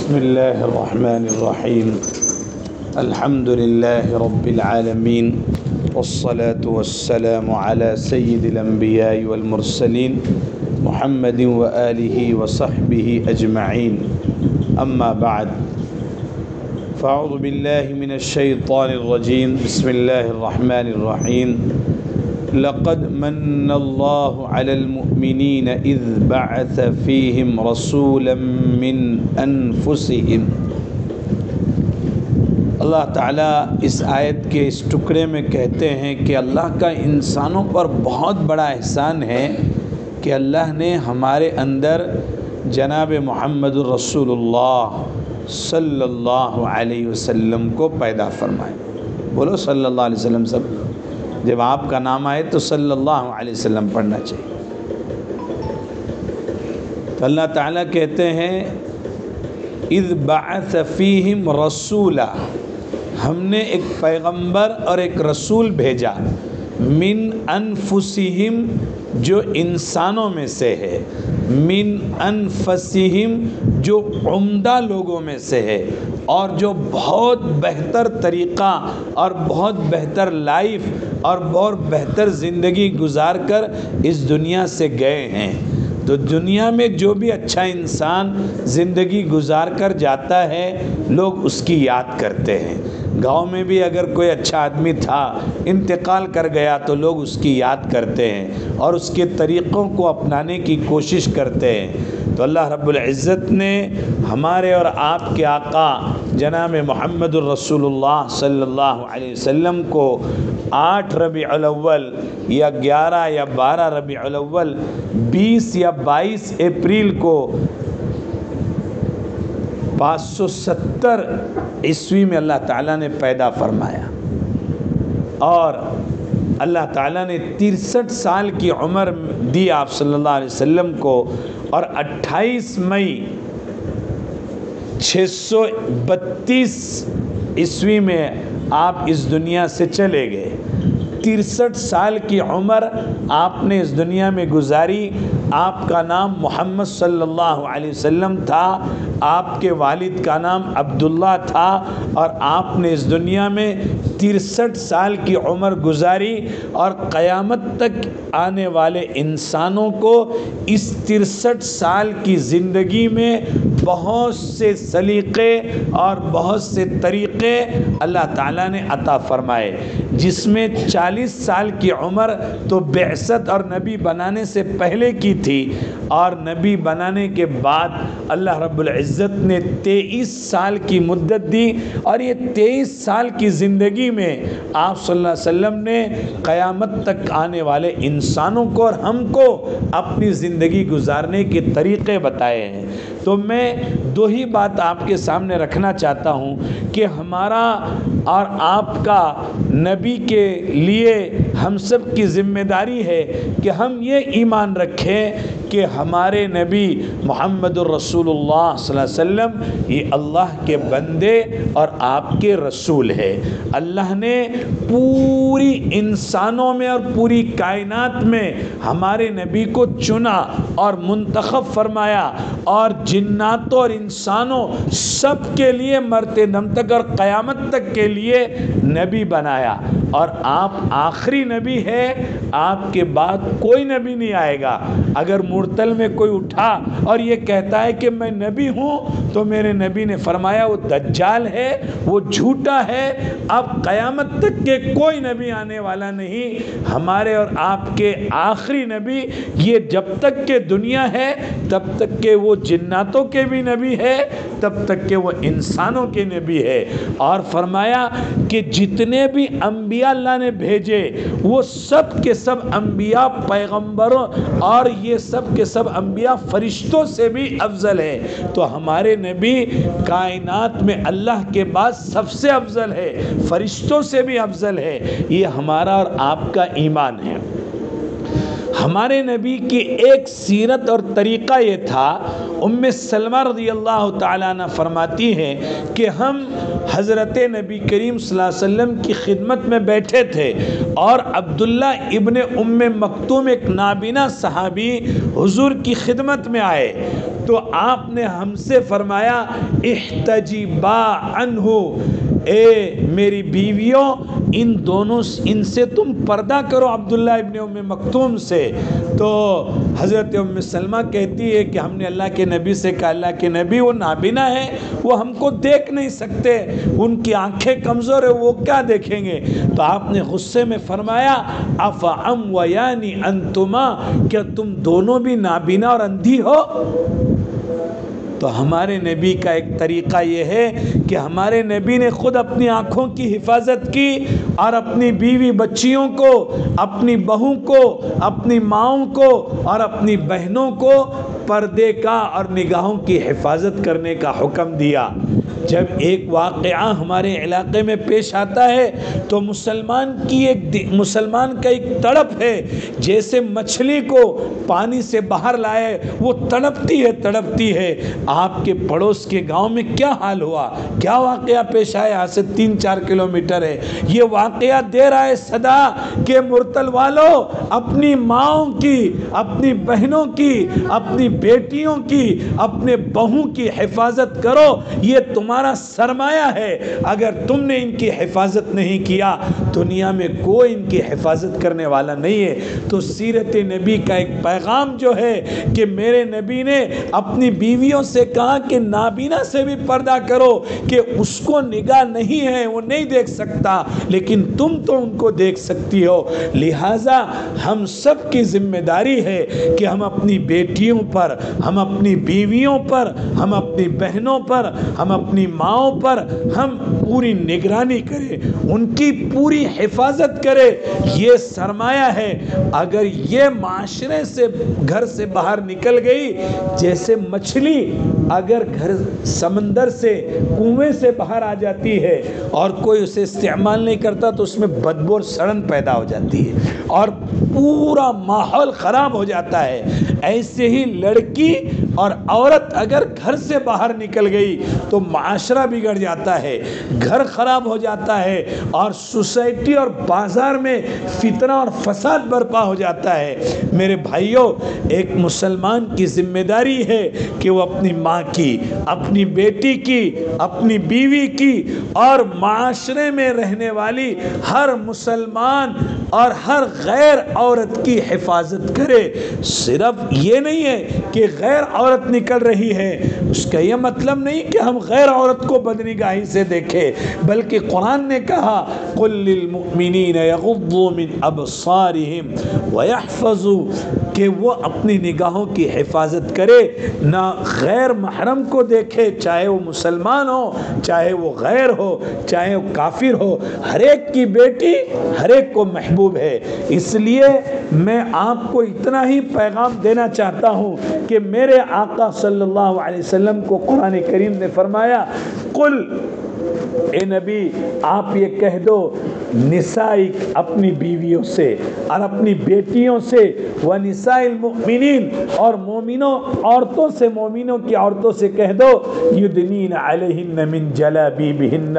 بسم اللہ الرحمن الرحیم الحمد للہ رب العالمین والصلاة والسلام علی سید الانبیاء والمرسلین محمد وآلہ وصحبہ اجمعین اما بعد فاعوذ باللہ من الشیطان الرجیم بسم اللہ الرحمن الرحیم لقد من اللہ علی المؤمنین اذ بعث فیہم رسولا من انفسہم۔ اللہ تعالیٰ اس آیت کے اس ٹکڑے میں کہتے ہیں کہ اللہ کا انسانوں پر بہت بڑا احسان ہے کہ اللہ نے ہمارے اندر جناب محمد الرسول اللہ صلی اللہ علیہ وسلم کو پیدا فرمایا۔ بولو صلی اللہ علیہ وسلم۔ سب جب آپ کا نام آئے تو صلی اللہ علیہ وسلم پڑھنا چاہیے۔ تو اللہ تعالیٰ کہتے ہیں اذ بعث فیہم رسولا، ہم نے ایک پیغمبر اور ایک رسول بھیجا، من انفسہم جو انسانوں میں سے ہے، من انفسہم جو عمدہ لوگوں میں سے ہے، اور جو بہت بہتر طریقہ اور بہت بہتر لائف اور بہت بہتر زندگی گزار کر اس دنیا سے گئے ہیں۔ تو دنیا میں جو بھی اچھا انسان زندگی گزار کر جاتا ہے لوگ اس کی یاد کرتے ہیں۔ گاؤں میں بھی اگر کوئی اچھا آدمی تھا انتقال کر گیا تو لوگ اس کی یاد کرتے ہیں اور اس کے طریقوں کو اپنانے کی کوشش کرتے ہیں۔ تو اللہ رب العزت نے ہمارے اور آپ کے آقا جناب محمد الرسول اللہ صلی اللہ علیہ وسلم کو 8 ربیع الاول یا 11 یا 12 ربیع الاول 20 یا 22 اپریل کو 570 عیسوی میں اللہ تعالیٰ نے پیدا فرمایا، اور اللہ تعالیٰ نے 63 سال کی عمر دی آپ صلی اللہ علیہ وسلم کو، اور 28 مئی 632 عیسوی میں آپ اس دنیا سے چلے گئے۔ 63 سال کی عمر آپ نے اس دنیا میں گزاری۔ آپ کا نام محمد صلی اللہ علیہ وسلم تھا، آپ کے والد کا نام عبداللہ تھا، اور آپ نے اس دنیا میں 63 سال کی عمر گزاری، اور قیامت تک آنے والے انسانوں کو اس 63 سال کی زندگی میں بہت سے سلیقے اور بہت سے طریقے اللہ تعالیٰ نے عطا فرمائے، جس میں 40 سال کی عمر تو بعثت اور نبی بنانے سے پہلے کی تھی، اور نبی بنانے کے بعد اللہ رب العزت نے 23 سال کی مدت دی، اور یہ 23 سال کی زندگی میں آپ صلی اللہ علیہ وسلم نے قیامت تک آنے والے انسانوں کو اور ہم کو اپنی زندگی گزارنے کے طریقے بتائے ہیں۔ تو میں 2 ہی بات آپ کے سامنے رکھنا چاہتا ہوں کہ ہمارا اور آپ کا نبی کے لیے ہم سب کی ذمہ داری ہے کہ ہم یہ ایمان رکھیں کہ ہمارے نبی محمد الرسول اللہ صلی اللہ علیہ وسلم یہ اللہ کے بندے اور آپ کے رسول ہے۔ اللہ نے پوری انسانوں میں اور پوری کائنات میں ہمارے نبی کو چنا اور منتخب فرمایا، اور جناتوں اور انسانوں سب کے لیے مرتے دم تک اور قیامت تک کے لیے نبی بنایا، اور آپ آخری نبی ہے۔ آپ کے بعد کوئی نبی نہیں آئے گا۔ اگر مرتل میں کوئی اٹھا اور یہ کہتا ہے کہ میں نبی ہوں تو میرے نبی نے فرمایا وہ دجال ہے، وہ جھوٹا ہے۔ اب قیامت تک کے کوئی نبی آنے والا نہیں۔ ہمارے اور آپ کے آخری نبی یہ جب تک کہ دنیا ہے تب تک کہ وہ جناتوں کے بھی نبی ہے، تب تک کہ وہ انسانوں کے نبی ہے۔ اور فرمایا کہ جتنے بھی انبیاء اللہ نے بھیجے وہ سب کے سب انبیاء پیغمبروں، اور یہ سب کے سب انبیاء فرشتوں سے بھی افضل ہے۔ تو ہمارے نبی کائنات میں اللہ کے بعد سب سے افضل ہے، فرشتوں سے بھی افضل ہے۔ یہ ہمارا اور آپ کا ایمان ہے۔ ہمارے نبی کی ایک سیرت اور طریقہ یہ تھا، ام سلمہ رضی اللہ تعالیٰ عنہ فرماتی ہیں کہ ہم حضرت نبی کریم صلی اللہ علیہ وسلم کی خدمت میں بیٹھے تھے اور عبداللہ ابن ام مکتوم ایک نابینا صحابی حضور کی خدمت میں آئے تو آپ نے ہم سے فرمایا احتجبا عنہ، اے میری بیویوں ان سے تم پردہ کرو، عبداللہ ابن ام مکتوم سے۔ تو حضرت ام سلمہ کہتی ہے کہ ہم نے اللہ کے نبی سے کہا اللہ کے نبی وہ نابینا ہے، وہ ہم کو دیکھ نہیں سکتے، ان کی آنکھیں کمزور ہے، وہ کیا دیکھیں گے؟ تو آپ نے غصے میں فرمایا افعمویانی انتما، کیا تم دونوں بھی نابینا اور اندھی ہو؟ تو ہمارے نبی کا ایک طریقہ یہ ہے کہ ہمارے نبی نے خود اپنی آنکھوں کی حفاظت کی اور اپنی بیوی بچیوں کو، اپنی بہوں کو، اپنی ماؤں کو اور اپنی بہنوں کو پردے کا اور نگاہوں کی حفاظت کرنے کا حکم دیا۔ جب ایک واقعہ ہمارے علاقے میں پیش آتا ہے تو مسلمان کا ایک تڑپ ہے، جیسے مچھلی کو پانی سے باہر لائے وہ تڑپتی ہے۔ آپ کے پڑوس کے گاؤں میں کیا حال ہوا، کیا واقعہ پیش آیا؟ یہاں سے 3-4 کلومیٹر ہے۔ یہ واقعہ دے رہا ہے صدا کہ مرتل والو اپنی ماؤں کی، اپنی بہنوں کی، اپنی بیٹیوں کی، اپنے بہوں کی حفاظت کرو، یہ تمہارا سرمایہ ہے۔ اگر تم نے ان کی حفاظت نہیں کیا دنیا میں کوئی ان کی حفاظت کرنے والا نہیں ہے۔ تو سیرت نبی کا ایک پیغام جو ہے کہ میرے نبی نے اپنی بیویوں سے کہا کہ نابینا سے بھی پردہ کرو، کہ اس کو نگاہ نہیں ہے، وہ نہیں دیکھ سکتا، لیکن تم تو ان کو دیکھ سکتی ہو۔ لہٰذا ہم سب کی ذمہ داری ہے کہ ہم اپنی بیٹیوں پر، ہم اپنی بیویوں پر، ہم اپنی بہنوں پر، ہم اپنی ماؤں پر ہم پوری نگرانی کریں، ان کی پوری حفاظت کریں۔ یہ سرمایہ ہے۔ اگر یہ معاشرے سے گھر سے باہر نکل گئی، جیسے مچھلی اگر سمندر سے کنویں سے باہر آ جاتی ہے اور کوئی اسے استعمال نہیں کرتا تو اس میں بدبو اور سڑن پیدا ہو جاتی ہے اور پورا ماحول خراب ہو جاتا ہے، ایسے ہی لڑکی اور عورت اگر گھر سے باہر نکل گئی تو معاشرہ بگڑ جاتا ہے، گھر خراب ہو جاتا ہے اور سوسائٹی اور بازار میں فتنہ اور فساد برپا ہو جاتا ہے۔ میرے بھائیوں، ایک مسلمان کی ذمہ داری ہے کہ وہ اپنی ماں کی، اپنی بیٹی کی، اپنی بیوی کی اور معاشرے میں رہنے والی ہر مسلمان اور ہر غیر عورت کی حفاظت کرے۔ صرف یہ نہیں ہے کہ غیر عورت نکل رہی ہے، اس کا یہ مطلب نہیں کہ ہم غیر عورت کو بدنگاہی سے دیکھیں، بلکہ قرآن نے کہا قُل لِّلْمُؤْمِنِينَ يَغُضُّوا مِنْ أَبْصَارِهِمْ وَيَحْفَظُوا، کہ وہ اپنی نگاہوں کی حفاظت کرے، نہ غیر محرم کو دیکھے، چاہے وہ مسلمان ہو، چاہے وہ غیر ہو، چاہے وہ کافر ہو، ہر ایک کی بیٹی ہر ایک کو محبوب ہے۔ اس لیے میں آپ کو اتنا ہی پیغام دینا چاہتا ہوں کہ میرے آقا صلی اللہ علیہ وسلم کو قرآن کریم نے فرمایا قل، اے نبی آپ یہ کہہ دو، نسائک اپنی بیویوں سے اور اپنی بیٹیوں سے، ونساء المؤمنین اور مومنوں عورتوں سے، مومنوں کی عورتوں سے کہہ دو یدنین علیہن من جلابیبہن،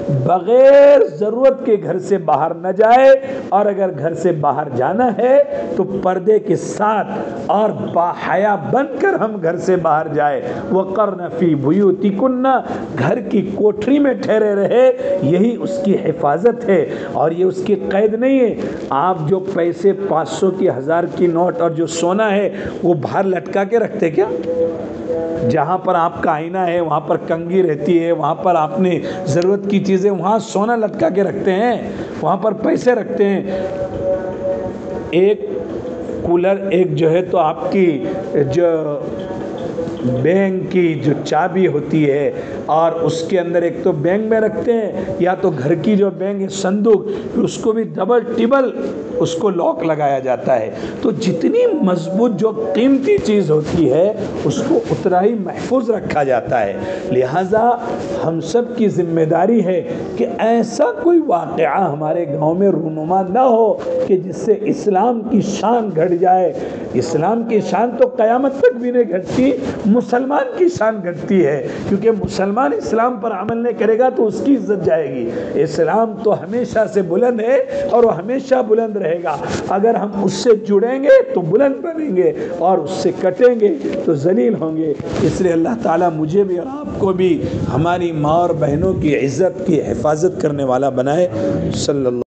بغیر ضرورت کے گھر سے باہر نہ جائے، اور اگر گھر سے باہر جانا ہے تو پردے کے ساتھ اور باحیا بن کر ہم گھر سے باہر جائے۔ وقرن فی بیوتکن، گھر کی کوٹری میں ٹھہرے رہے، یہی اس کی حفاظت ہے۔ اور یہ اس کی قید نہیں ہے، آپ جو پیسے 500 کی 1000 کی نوٹ اور جو سونا ہے وہ باہر لٹکا کے رکھتے کیا؟ جہاں پر آپ کا آئینہ ہے وہاں پر کنگھی رہتی ہے، وہاں پر آپ نے ضرورت کی چیزیں، وہاں سونا لٹکا کے رکھتے ہیں، وہاں پر پیسے رکھتے ہیں۔ ایک کولر، ایک جو ہے تو آپ کی جو بینک کی جو چابی ہوتی ہے اور اس کے اندر ایک تو بینک میں رکھتے ہیں، یا تو گھر کی جو بینک ہے صندوق، اس کو بھی ڈبل ٹبل اس کو لاک لگایا جاتا ہے. تو جتنی مضبوط جو قیمتی چیز ہوتی ہے اس کو اتنا ہی محفوظ رکھا جاتا ہے. لہٰذا ہم سب کی ذمہ داری ہے کہ ایسا کوئی واقعہ ہمارے گاؤں میں رونما نہ ہو کہ جس سے اسلام کی شان گھٹ جائے. اسلام کی شان تو قیامت تک بھی نہیں گھٹتی، مسلمان کی شان گھٹتی ہے، کیونکہ مسلمان اسلام پر عمل نہیں کرے گا تو اس کی عزت جائے گی. اسلام تو ہمیشہ سے بلند ہے اور وہ ہمیشہ بلند رہے گا. اگر ہم اس سے جڑیں گے تو بلند بنیں گے اور اس سے کٹیں گے تو ذلیل ہوں گے. اس لیے اللہ تعالیٰ مجھے بھی اور آپ کو بھی ہماری ماں اور بہنوں کی عزت کی حفاظت کرنے والا بنائے. صلی اللہ